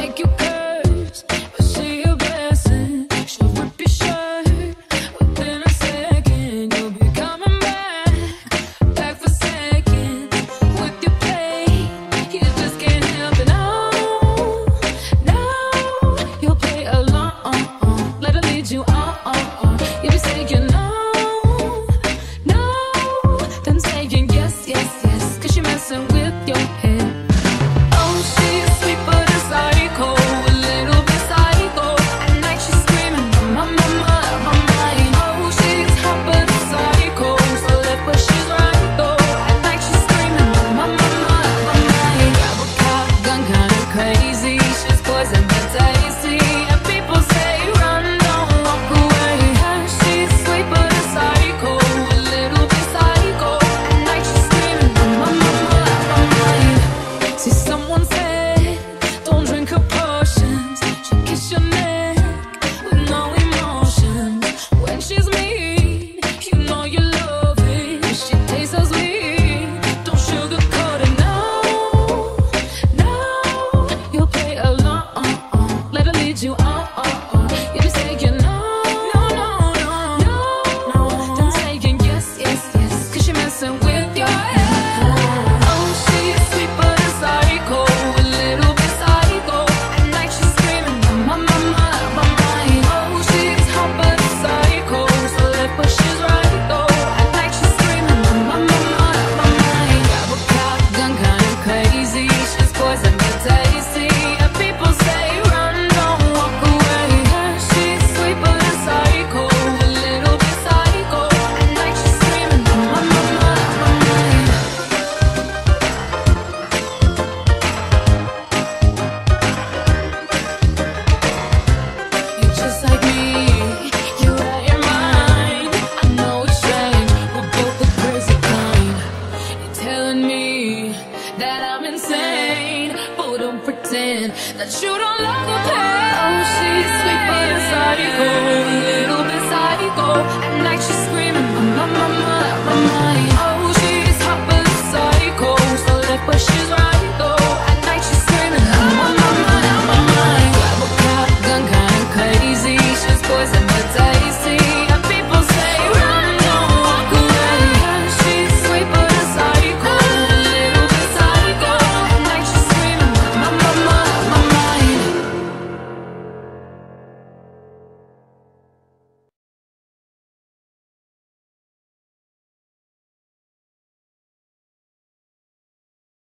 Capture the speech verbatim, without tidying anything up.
make you curse, but she a blessing. She'll rip your shirt within a second. You'll be coming back, back for seconds. With your play, you just can't help it. No, no, you'll play along. Let her lead you on. You'll be saying no, no, then saying yes, yes, yes, cause you're messing with your head. Oh, she's sweet but a psycho, a little bit psycho. At night she's screaming, my, my, my, my mind. Oh, she's hot but a psycho, so left but she's right though. At night she's screaming, my, my, my, my mind. Grab a cop gun, kinda crazy. She's poison but tasty, and people say run, don't walk away. She's sweet but a psycho, a little bit psycho. At night she's screaming, my, my, my, my mind. See, someone said, don't drink her potions. She'll kiss your neck with no emotions. When she's mean, you know you love it. She tastes so sweet, don't sugarcoat it. No, no, you'll play along. Let her lead you on. You'll be saying no, no, no, no, no, no. Then saying yes, yes, yes, cause you're messing with your head. Oh, she's sweet but a psycho, a little bit psycho. At night she's screaming, my, my, my, my mind. Oh, she's hot but a psycho, so left but she's right though. At night she's screaming, my, my, my, my mind. Grab a cop gun, kinda crazy. She's poison but tasty, and people say run, don't walk away. She's sweet but a psycho, a little bit psycho. At night she's screaming, my, my, my, my mind. You're just like me, you're out your mind. I know it's strange, we're both the crazy kind. You're telling me that I'm insane, but don't pretend that you don't love the pain. Oh, she's sweet but a psycho,